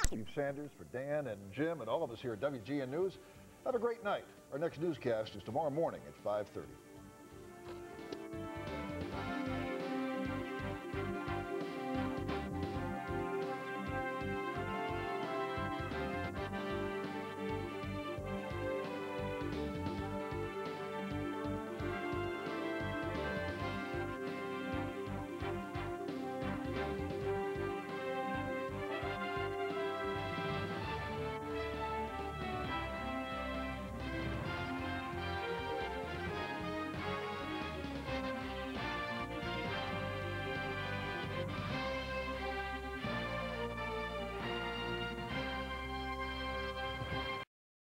Steve Sanders, for Dan and Jim and all of us here at WGN News. Have a great night. Our next newscast is tomorrow morning at 5:30.